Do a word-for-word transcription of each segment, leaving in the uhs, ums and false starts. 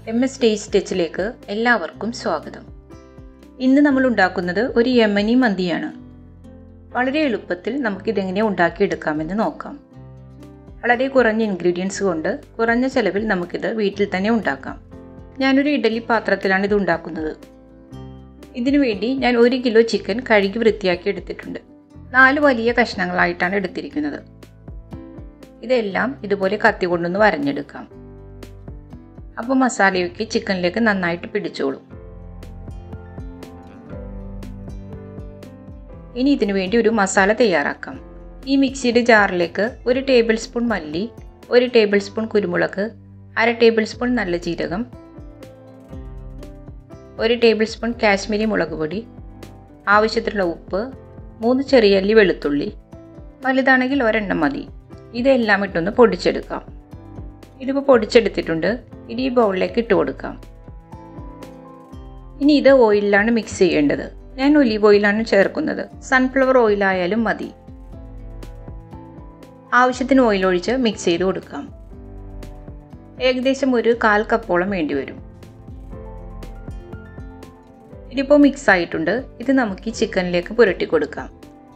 M S taste ടച്ചിലേക്ക് എല്ലാവർക്കും സ്വാഗതം. ഇന്ന് നമ്മൾ ഉണ്ടാക്കുന്നത് ഒരു യമനി മന്തിയാണ്. വളരെ എളുപ്പത്തിൽ നമുക്കിതെങ്ങനെ ഉണ്ടാക്കിയെടുക്കാമെന്ന് നോക്കാം. വളരെ കുറഞ്ഞ ഇൻഗ്രീഡിയൻസ് കൊണ്ട് കുറഞ്ഞ ചെലവിൽ നമുക്കിത് വീട്ടിൽ തന്നെ ഉണ്ടാക്കാം. ഞാനൊരു ഇഡലി പാത്രത്തിലാണ് ഇത് ഉണ്ടാക്കുന്നത്. ഇതിനു വേണ്ടി ഞാൻ ഒരു കിലോ ചിക്കൻ കഴുകി വൃത്തിയാക്കി എടുത്തിട്ടുണ്ട്. നാല് വലിയ കഷ്ണങ്ങളായിട്ടാണ് എടുത്തിരിക്കുന്നത്. ഇതെല്ലാം ഇതുപോലെ കത്തി കൊണ്ടൊന്ന് വരഞ്ഞെടുക്കാം. അപ്പോൾ മസാലയൊക്കെ ചിക്കനിലേക്ക് നന്നായിട്ട് പിടിച്ചോളും. ഇനി ഇതിനു വേണ്ടി ഒരു മസാല തയ്യാറാക്കാം. ഈ മിക്സിയുടെ ജാറിലേക്ക് ഒരു ടേബിൾ സ്പൂൺ മല്ലി, ഒരു ടേബിൾ സ്പൂൺ കുരുമുളക്, അര ടേബിൾ സ്പൂൺ നല്ല ജീരകം, ഒരു ടേബിൾ സ്പൂൺ കാശ്മീരി മുളക് പൊടി, ആവശ്യത്തിനുള്ള ഉപ്പ്, മൂന്ന് ചെറിയ അല്ലി വെളുത്തുള്ളി, വലുതാണെങ്കിൽ ഒരെണ്ണം മതി. ഇതെല്ലാം ഇട്ടൊന്ന് പൊടിച്ചെടുക്കാം. ഇതിപ്പോൾ പൊടിച്ചെടുത്തിട്ടുണ്ട്. ഇനി ഈ ബൗളിലേക്ക് ഇട്ട് കൊടുക്കാം. ഇനി ഇത് ഓയിലാണ് മിക്സ് ചെയ്യേണ്ടത്. ഞാൻ ഒലീവ് ഓയിലാണ് ചേർക്കുന്നത്. സൺഫ്ലവർ ഓയിലായാലും മതി. ആവശ്യത്തിന് ഓയിൽ ഒഴിച്ച് മിക്സ് ചെയ്ത് കൊടുക്കാം. ഏകദേശം ഒരു കാൽ കപ്പോളം വേണ്ടി വരും. ഇതിപ്പോൾ മിക്സ് ആയിട്ടുണ്ട്. ഇത് നമുക്ക് ഈ ചിക്കനിലേക്ക് പുരട്ടി കൊടുക്കാം.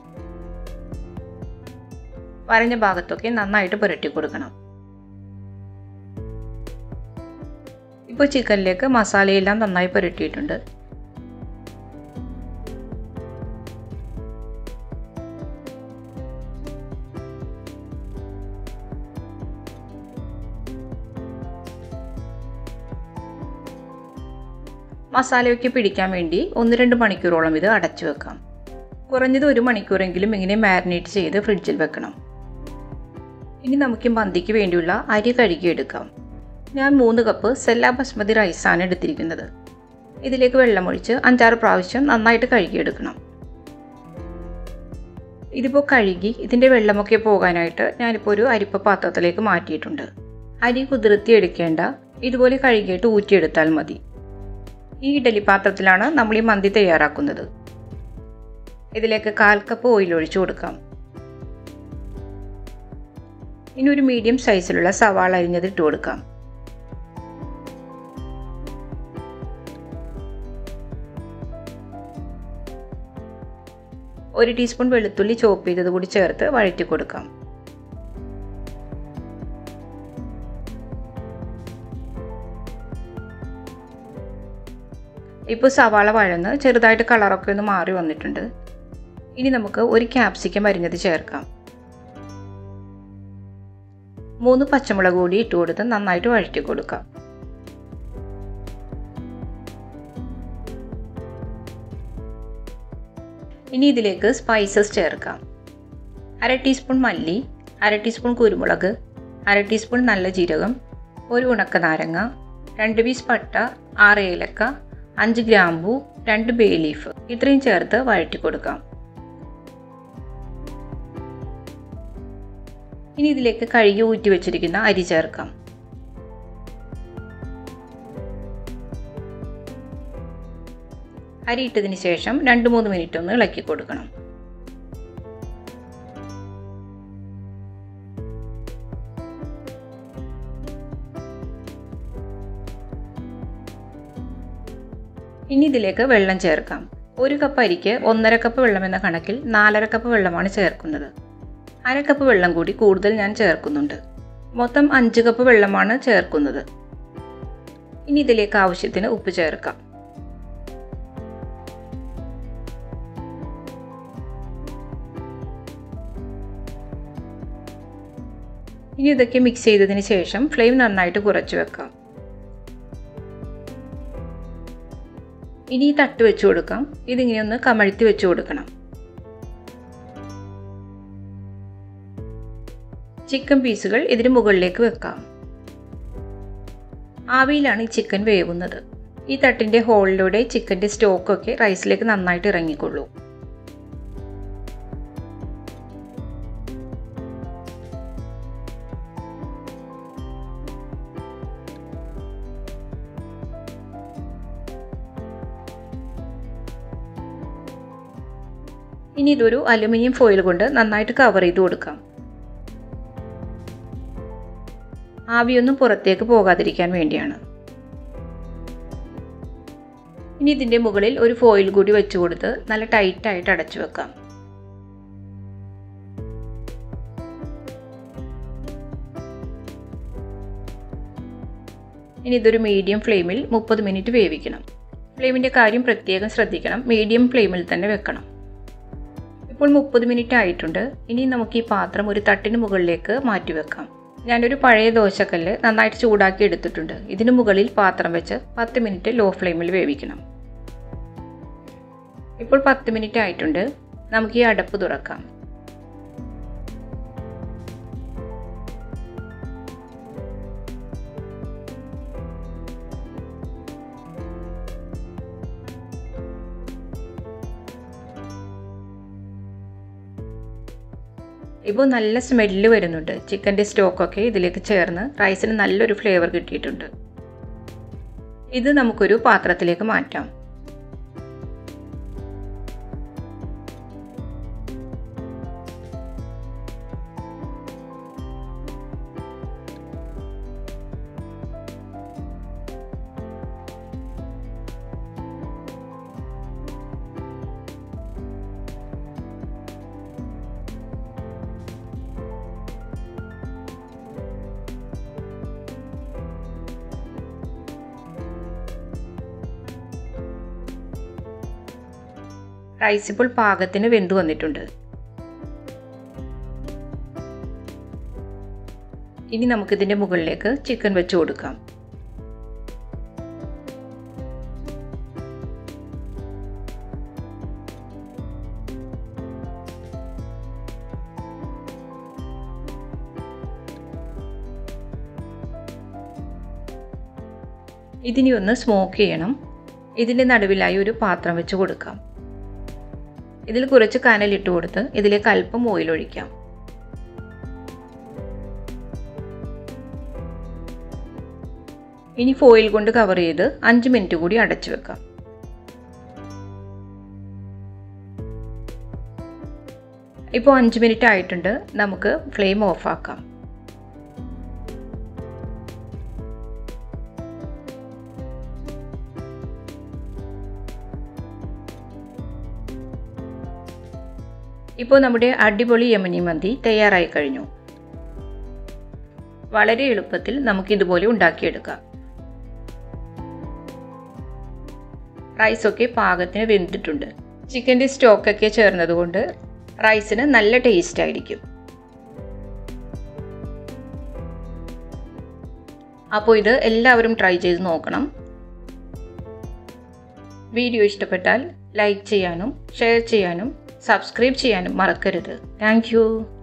വരഞ്ഞ ഭാഗത്തൊക്കെ നന്നായിട്ട് പുരട്ടി കൊടുക്കണം. ഇപ്പോൾ ചിക്കനിലേക്ക് മസാലയെല്ലാം നന്നായി പുരട്ടിയിട്ടുണ്ട്. മസാലയൊക്കെ പിടിക്കാൻ വേണ്ടി ഒന്ന് രണ്ട് മണിക്കൂറോളം ഇത് അടച്ചു വെക്കാം. കുറഞ്ഞത് ഒരു മണിക്കൂറെങ്കിലും ഇങ്ങനെ മാരിനേറ്റ് ചെയ്ത് ഫ്രിഡ്ജിൽ വെക്കണം. ഇനി നമുക്ക് മന്തിക്ക് വേണ്ടിയുള്ള അരി കഴുകിയെടുക്കാം. ഞാൻ മൂന്ന് കപ്പ് സെല്ല ബസ്മതി റൈസാണ് എടുത്തിരിക്കുന്നത്. ഇതിലേക്ക് വെള്ളമൊഴിച്ച് അഞ്ചാറ് പ്രാവശ്യം നന്നായിട്ട് കഴുകിയെടുക്കണം. ഇതിപ്പോൾ കഴുകി ഇതിൻ്റെ വെള്ളമൊക്കെ പോകാനായിട്ട് ഞാനിപ്പോൾ ഒരു അരിപ്പ പാത്രത്തിലേക്ക് മാറ്റിയിട്ടുണ്ട്. അരി കുതിർത്തി എടുക്കേണ്ട, ഇതുപോലെ കഴുകിയിട്ട് ഊറ്റിയെടുത്താൽ മതി. ഈ ഇഡലി പാത്രത്തിലാണ് നമ്മൾ ഈ മന്തി തയ്യാറാക്കുന്നത്. ഇതിലേക്ക് കാൽ കപ്പ് ഓയിൽ ഒഴിച്ചു കൊടുക്കാം. ഇനി ഒരു മീഡിയം സൈസിലുള്ള സവാള അരിഞ്ഞത് ഇട്ട് കൊടുക്കാം. ഒരു ടീസ്പൂൺ വെളുത്തുള്ളി ചോപ്പ് ചെയ്തത് കൂടി ചേർത്ത് വഴറ്റി കൊടുക്കാം. ഇപ്പോൾ സവാള വഴന്ന് ചെറുതായിട്ട് കളറൊക്കെ ഒന്ന് മാറി വന്നിട്ടുണ്ട്. ഇനി നമുക്ക് ഒരു ക്യാപ്സിക്കം അരിഞ്ഞത് ചേർക്കാം. മൂന്ന് പച്ചമുളക് കൂടി ഇട്ട് കൊടുത്ത് നന്നായിട്ട് വഴറ്റി കൊടുക്കാം. ഇനി ഇതിലേക്ക് സ്പൈസസ് ചേർക്കാം. അര ടീസ്പൂൺ മല്ലി, അര ടീസ്പൂൺ കുരുമുളക്, അര ടീസ്പൂൺ നല്ല ജീരകം, ഒരു ഉണക്ക നാരങ്ങ, രണ്ട് പീസ് പട്ട, ആറ് ഏലക്ക, അഞ്ച് ഗ്രാമ്പൂ, രണ്ട് ബേ ലീഫ്, ഇത്രയും ചേർത്ത് വഴറ്റി കൊടുക്കാം. ഇനി ഇതിലേക്ക് കഴുകി ഊറ്റി വെച്ചിരിക്കുന്ന അരി ചേർക്കാം. അരി ഇട്ടതിന് ശേഷം രണ്ട് മൂന്ന് മിനിറ്റ് ഒന്ന് ഇളക്കി കൊടുക്കണം. ഇനി ഇതിലേക്ക് വെള്ളം ചേർക്കാം. ഒരു കപ്പ് അരിക്ക് ഒന്നര കപ്പ് വെള്ളം എന്ന കണക്കിൽ നാലര കപ്പ് വെള്ളമാണ് ചേർക്കുന്നത്. അര കപ്പ് വെള്ളം കൂടി കൂടുതൽ ഞാൻ ചേർക്കുന്നുണ്ട്. മൊത്തം അഞ്ച് കപ്പ് വെള്ളമാണ് ചേർക്കുന്നത്. ഇനി ഇതിലേക്ക് ആവശ്യത്തിന് ഉപ്പ് ചേർക്കാം. ഇനി ഇതൊക്കെ മിക്സ് ചെയ്തതിന് ശേഷം ഫ്ലെയിം നന്നായിട്ട് കുറച്ച് വെക്കാം. ഇനി ഈ തട്ട് വെച്ച് കൊടുക്കാം. ഇതിങ്ങനെ ഒന്ന് കമഴ്ത്തി വെച്ച് കൊടുക്കണം. ചിക്കൻ പീസുകൾ ഇതിന് മുകളിലേക്ക് വെക്കാം. ആവിയിലാണ് ഈ ചിക്കൻ വേവുന്നത്. ഈ തട്ടിൻ്റെ ഹോളിലൂടെ ചിക്കൻ്റെ സ്റ്റോക്കൊക്കെ റൈസിലേക്ക് നന്നായിട്ട് ഇറങ്ങിക്കൊള്ളൂ. ഇനി ഇതൊരു അലുമിനിയം ഫോയിൽ കൊണ്ട് നന്നായിട്ട് കവർ ചെയ്ത് കൊടുക്കാം. ആവിയൊന്നും പുറത്തേക്ക് പോകാതിരിക്കാൻ വേണ്ടിയാണ്. ഇനി ഇതിൻ്റെ മുകളിൽ ഒരു ഫോയിൽ കൂടി വെച്ച് കൊടുത്ത് നല്ല ടൈറ്റായിട്ട് അടച്ചു വെക്കാം. ഇനി ഇതൊരു മീഡിയം ഫ്ലെയിമിൽ മുപ്പത് മിനിറ്റ് വേവിക്കണം. ഫ്ലെയിമിൻ്റെ കാര്യം പ്രത്യേകം ശ്രദ്ധിക്കണം, മീഡിയം ഫ്ലെയിമിൽ തന്നെ വെക്കണം. ഇപ്പോൾ മുപ്പത് മിനിറ്റ് ആയിട്ടുണ്ട്. ഇനി നമുക്ക് ഈ പാത്രം ഒരു തട്ടിന് മുകളിലേക്ക് മാറ്റി വെക്കാം. ഞാനൊരു പഴയ ദോശക്കല്ല് നന്നായിട്ട് ചൂടാക്കി എടുത്തിട്ടുണ്ട്. ഇതിന് മുകളിൽ പാത്രം വെച്ച് പത്ത് മിനിറ്റ് ലോ ഫ്ലെയിമിൽ വേവിക്കണം. ഇപ്പോൾ പത്ത് മിനിറ്റ് ആയിട്ടുണ്ട്. നമുക്ക് ഈ അടപ്പ് തുറക്കാം. ഇപ്പോൾ നല്ല സ്മെല്ല് വരുന്നുണ്ട്. ചിക്കൻ്റെ സ്റ്റോക്കൊക്കെ ഇതിലേക്ക് ചേർന്ന് റൈസിന് നല്ലൊരു ഫ്ലേവർ കിട്ടിയിട്ടുണ്ട്. ഇത് നമുക്കൊരു പാത്രത്തിലേക്ക് മാറ്റാം. റൈസ് ഇപ്പോൾ പാകത്തിന് വെന്തു വന്നിട്ടുണ്ട്. ഇനി നമുക്കിതിൻ്റെ മുകളിലേക്ക് ചിക്കൻ വെച്ച് കൊടുക്കാം. ഇതിനി ഒന്ന് സ്മോക്ക് ചെയ്യണം. ഇതിൻ്റെ നടുവിലായി ഒരു പാത്രം വെച്ച് കൊടുക്കാം. ഇതിൽ കുറച്ച് കനലിട്ട് കൊടുത്ത് ഇതിലേക്ക് അല്പം ഓയിൽ ഒഴിക്കാം. ഇനി ഫോയിൽ കൊണ്ട് കവർ ചെയ്ത് അഞ്ച് മിനിറ്റ് കൂടി അടച്ചു വെക്കാം. ഇപ്പോൾ അഞ്ച് മിനിറ്റ് ആയിട്ടുണ്ട്. നമുക്ക് ഫ്ലെയിം ഓഫ് ആക്കാം. ഇപ്പോൾ നമ്മുടെ അടിപൊളി യമനി മന്തി തയ്യാറായി കഴിഞ്ഞു. വളരെ എളുപ്പത്തിൽ നമുക്കിതുപോലെ ഉണ്ടാക്കിയെടുക്കാം. റൈസൊക്കെ പാകത്തിന് വെന്തിട്ടുണ്ട്. ചിക്കൻ്റെ സ്റ്റോക്കൊക്കെ ചേർന്നതുകൊണ്ട് റൈസിന് നല്ല ടേസ്റ്റ് ആയിരിക്കും. അപ്പോൾ ഇത് എല്ലാവരും ട്രൈ ചെയ്ത് നോക്കണം. വീഡിയോ ഇഷ്ടപ്പെട്ടാൽ ലൈക്ക് ചെയ്യാനും ഷെയർ ചെയ്യാനും സബ്സ്ക്രൈബ് ചെയ്യാനും മറക്കരുത്. Thank U.